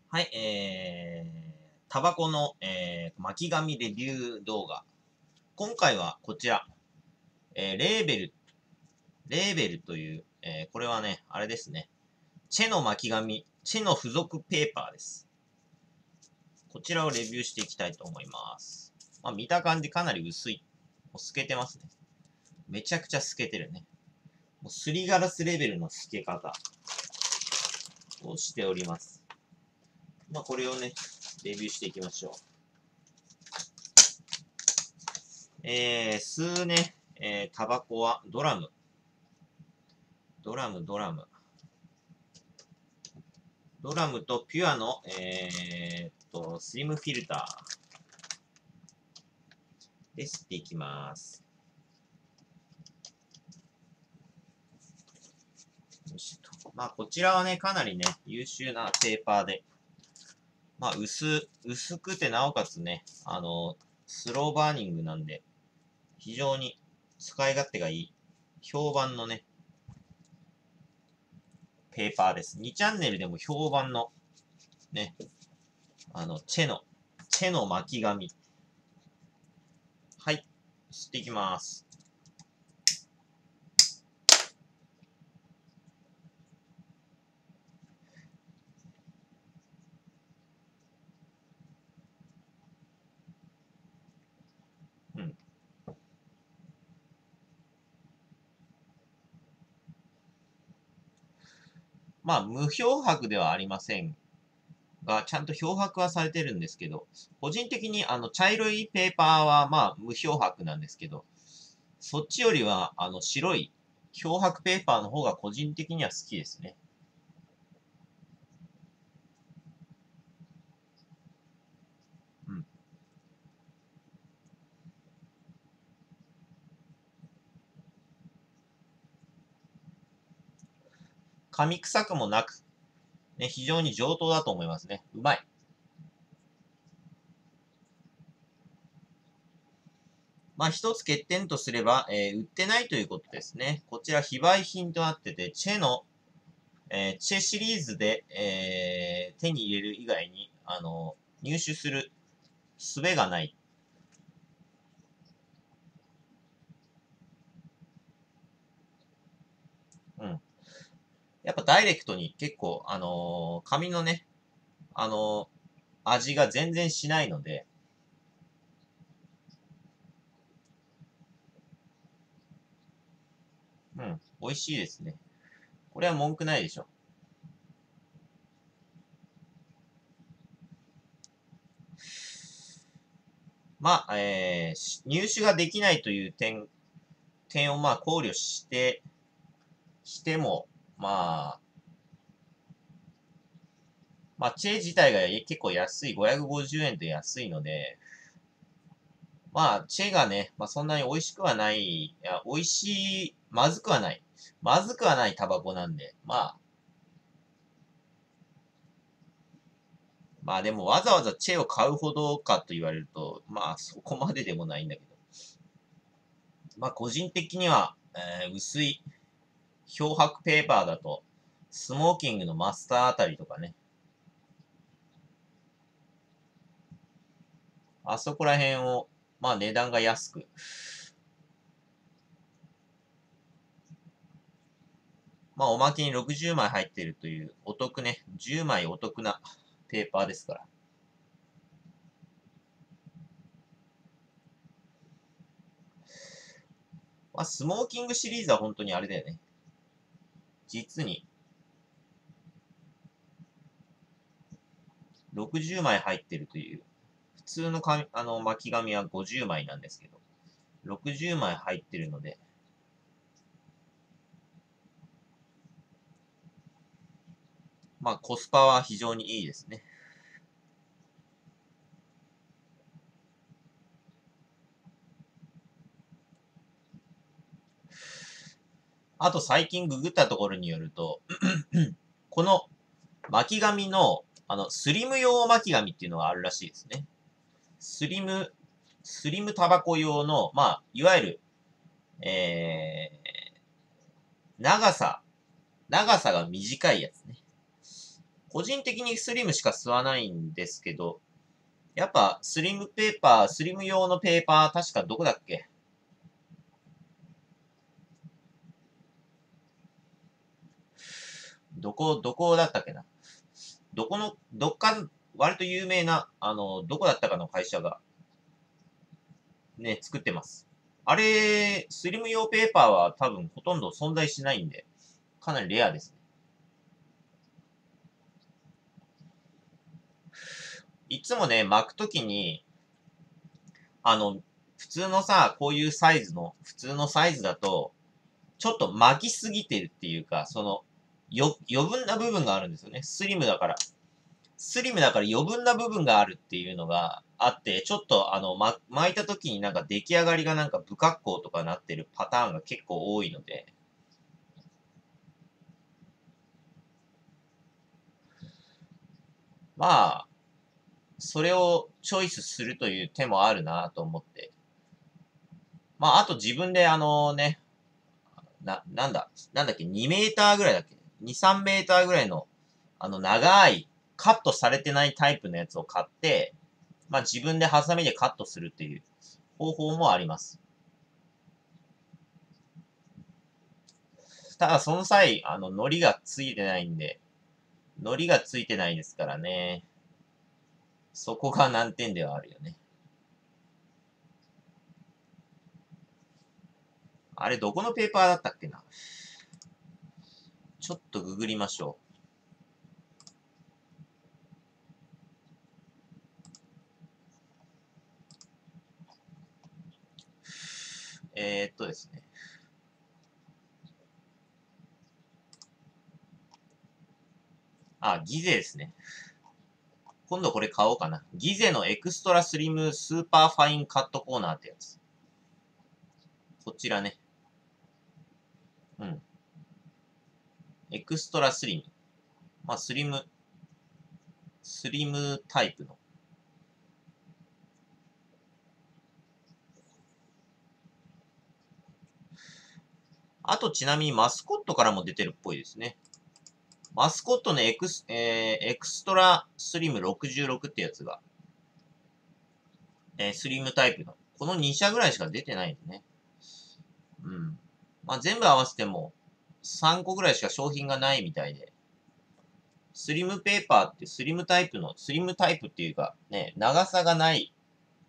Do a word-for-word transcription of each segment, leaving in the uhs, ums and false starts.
はい、えー、タバコの、えー、巻き紙レビュー動画。今回はこちら、えー、レーベル、レーベルという、えー、これはね、あれですね。チェの巻き紙、チェの付属ペーパーです。こちらをレビューしていきたいと思います。まあ、見た感じかなり薄い。もう透けてますね。めちゃくちゃ透けてるね。もうすりガラスレベルの透け方をしております。まあ、これをね、レビューしていきましょう。えー、吸うね、えー、タバコはドラム。ドラム、ドラム。ドラムとピュアの、えー、っと、スリムフィルターで吸っていきます。よしと。まあ、こちらはね、かなりね、優秀なペーパーで、まあ、薄、薄くてなおかつね、あの、スローバーニングなんで、非常に使い勝手がいい、評判のね、ペーパーです。にチャンネルでも評判の、ね、あの、チェの、チェの巻き紙。はい、吸っていきます。うん。まあ、無漂白ではありませんが、ちゃんと漂白はされてるんですけど、個人的にあの、茶色いペーパーはまあ、無漂白なんですけど、そっちよりは、あの、白い漂白ペーパーの方が個人的には好きですね。うん。噛み臭くもなく、ね、非常に上等だと思いますね。うまい。まあ、一つ欠点とすれば、えー売ってないということですね。こちら非売品となってて、チェの、えーチェシリーズで、えー手に入れる以外に、あの、入手する術がない。うん。やっぱダイレクトに結構、あのー紙のね、あのー味が全然しないので、うん、美味しいですね。これは文句ないでしょ。まあ、えー、入手ができないという点、点をまあ考慮して、しても、まあ、まあ、チェー自体が結構安い、ごひゃくごじゅうえんと安いので、まあ、チェがね、まあそんなに美味しくはない、いや、美味しい、まずくはない。まずくはないタバコなんで、まあ、まあでもわざわざチェを買うほどかと言われると、まあそこまででもないんだけど。まあ個人的には、えー薄い漂白ペーパーだと、スモーキングのマスターあたりとかね、あそこら辺を、まあ値段が安く、まあおまけにろくじゅうまい入ってるというお得ね、じゅうまいお得なペーパーですから。まあスモーキングシリーズは本当にあれだよね。実にろくじゅうまい入ってるという、普通の紙あの巻き紙はごじゅうまいなんですけど、ろくじゅうまい入ってるので、まあコスパは非常にいいですね。あと最近ググったところによると、この巻き紙の、あの、スリム用巻き紙っていうのがあるらしいですね。スリム、スリムタバコ用の、まあ、いわゆる、えー、長さ、長さが短いやつね。 個人的にスリムしか吸わないんですけど、やっぱスリムペーパー、スリム用のペーパー、確かどこだっけ？どこ、どこだったっけな？どこの、どっか、割と有名な、あの、どこだったかの会社が、ね、作ってます。あれ、スリム用ペーパーは多分ほとんど存在しないんで、かなりレアですね。いつもね、巻くときに、あの、普通のさ、こういうサイズの、普通のサイズだと、ちょっと巻きすぎてるっていうか、その、よ、余分な部分があるんですよね。スリムだから。スリムだから余分な部分があるっていうのがあって、ちょっとあの、ま、巻いた時になんか出来上がりがなんか不格好とかなってるパターンが結構多いので、まあ、それをチョイスするという手もあるなと思って。まあ、あと自分であのね、な、なんだ、なんだっけ、にメーターぐらいだっけ？ に、さんメーターぐらいの、あの、長い、カットされてないタイプのやつを買って、まあ自分でハサミでカットするっていう方法もあります。ただその際、あの、糊がついてないんで、糊がついてないですからね。そこが難点ではあるよね。あれ、どこのペーパーだったっけな？ちょっとググりましょう。えー、っとですね。あ、ギゼですね。今度これ買おうかな。ギゼのエクストラスリムスーパーファインカットコーナーってやつ。こちらね。うん。エクストラスリム。まあ、スリム、スリムタイプの。あとちなみにマスコットからも出てるっぽいですね。マスコットのエクス、えー、エクストラスリムろくじゅうろくってやつが、えー、スリムタイプの。このに社ぐらいしか出てないんでね。うん。まあ、全部合わせてもさんこぐらいしか商品がないみたいで。スリムペーパーってスリムタイプの、スリムタイプっていうか、ね、長さがない、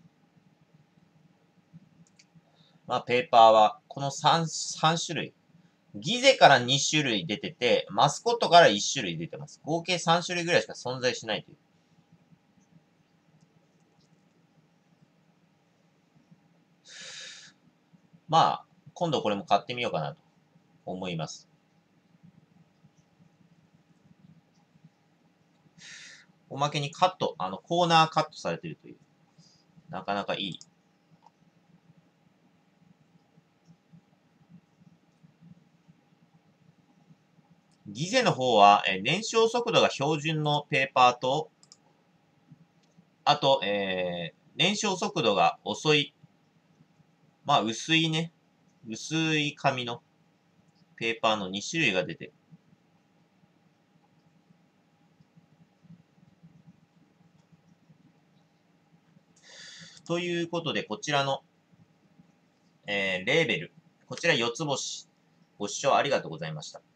まあ、ペーパーは、このさん、さん種類。ギゼからに種類出てて、マスコットからいち種類出てます。合計さん種類ぐらいしか存在しないという。まあ、今度これも買ってみようかなと思います。おまけにカット、あの、コーナーカットされてるという。なかなかいい。ギゼの方は、えー燃焼速度が標準のペーパーと、あと、えー、燃焼速度が遅い、まあ、薄いね、薄い紙のペーパーのに種類が出てる。ということで、こちらの、えー、レーベル。こちらよつ星。ご視聴ありがとうございました。